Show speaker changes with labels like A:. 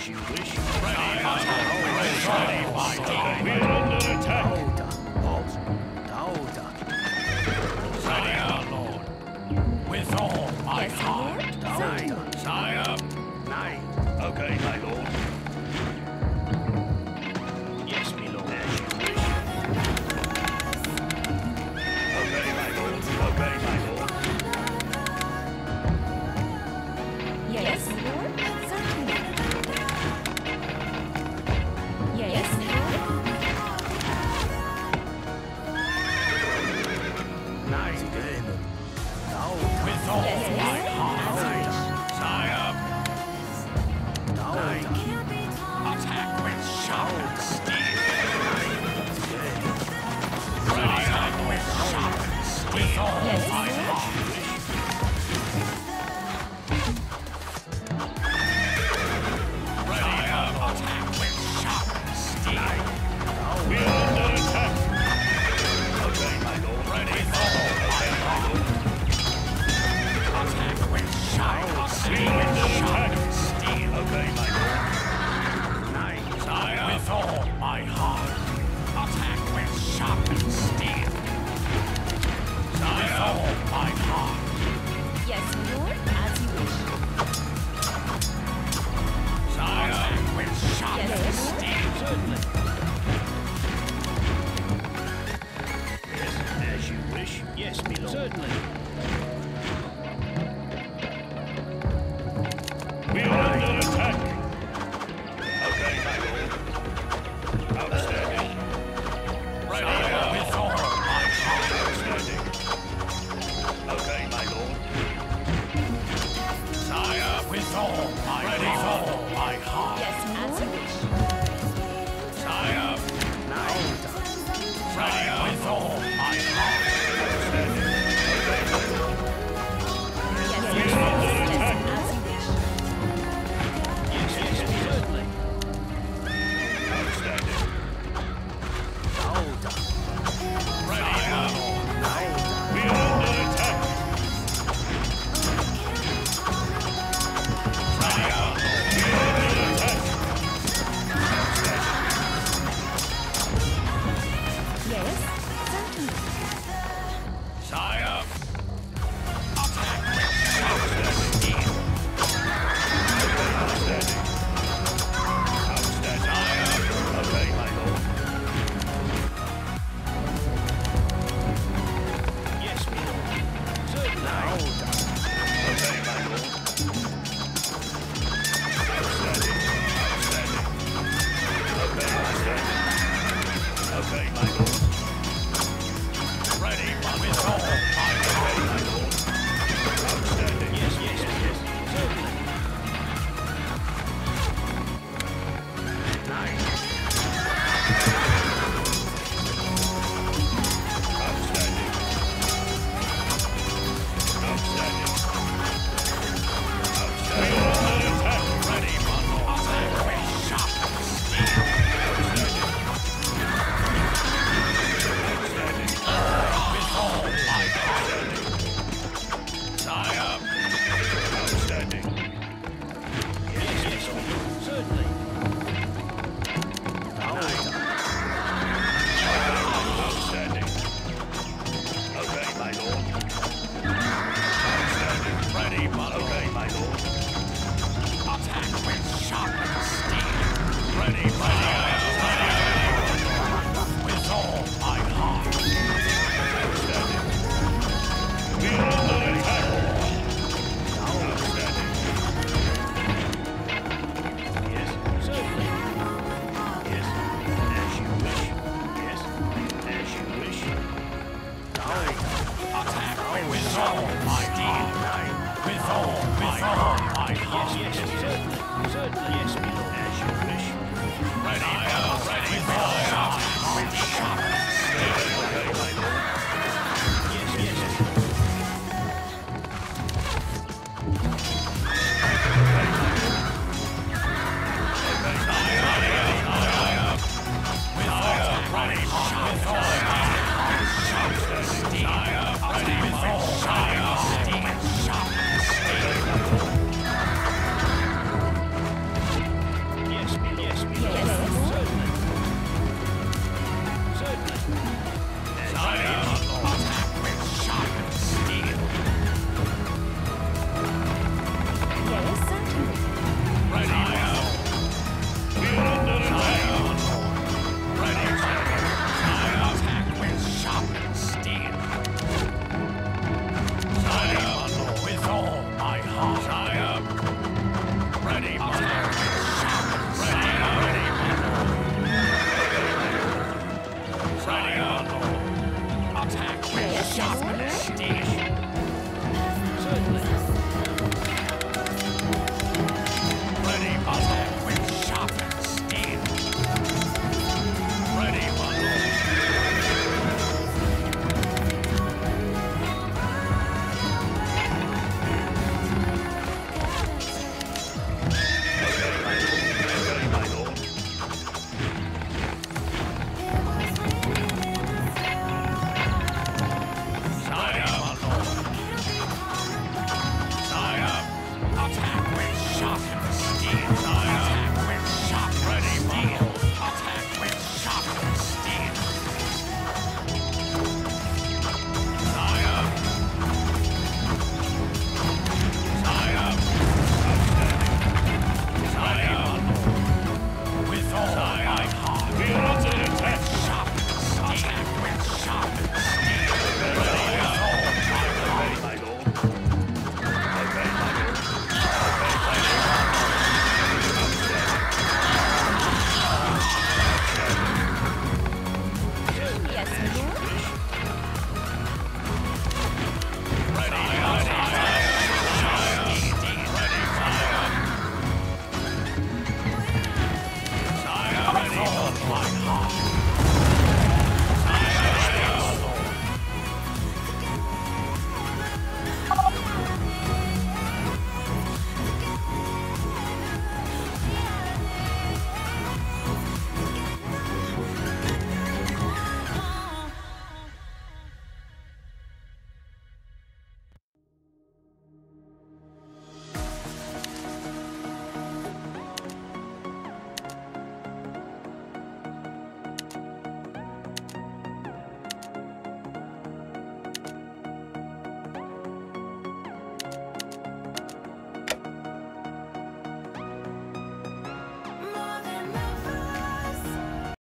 A: As you wish.
B: Ready, my team. We're under attack. Ready, our lord. With all my heart. Sire.
A: Nay. Okay, my lord. Yes, my lord. As you wish. Okay, my lord. Okay, my lord.
C: Yes, Lord. Certainly. Yes, Lord.
A: Nay.
B: With all
C: Yes,
B: my
C: Lord.
B: heart. Sire.
A: Nay.
B: Attack with sharp steel. Attack with sharp steel. With all
C: Yes,
B: my
C: Lord.
B: heart. Ready, attack with sharp steel. We're under attack.
A: Okay, my lord.
B: Ready, for my heart. Attack with sharp steel.
A: Okay, my lord. Nay.
B: Sire, with all my heart. Attack with sharp steel. Sire, with all my heart.
C: Yes, Lord. As you wish.
B: Sire, attack with sharp
C: Yes, Lord.
B: steel.
A: Certainly. Yes, as you wish. Yes, my lord. Certainly.
B: We're under attack.
A: Okay, my lord. Outstanding.
B: Ready, with all my heart.
A: Outstanding. Okay, my lord.
B: Sire, with all my heart. With all my heart.
C: Yes, as you wish.
B: Sire,
A: Nay.
B: ready, with all my heart.
A: Outstanding. Okay, my lord.
C: Yes,
B: We're
C: Lord.
B: under
C: Yes,
B: attack.
C: as you wish.
A: Yes, certainly. Outstanding.
B: Ready, my lord.
A: Nay.
B: We're under attack. Ready, our lord. We're under attack.
C: Yes, certainly.
B: Sire, attack with sharp steel.
A: Outstanding. Outstanding.
B: Sire,
A: Okay, my lord. Yes, my lord. Certainly. Okay, my lord. Outstanding. Outstanding. Okay, outstanding. Okay, my lord.
B: ready, with all my
A: Okay, my lord. Outstanding. Yes, yes, yes. Certainly. Nice. Outstanding. Outstanding. Outstanding.
B: under attack. Ready, my lord. Attack with sharp steel.
A: Outstanding.
B: With all my heart. Sire,
A: Outstanding. Yes, yes, certainly. Outstanding. Okay, my lord. Outstanding.
B: ready, my lord.
A: Okay, my lord.
B: Attack with sharp steel. Ready,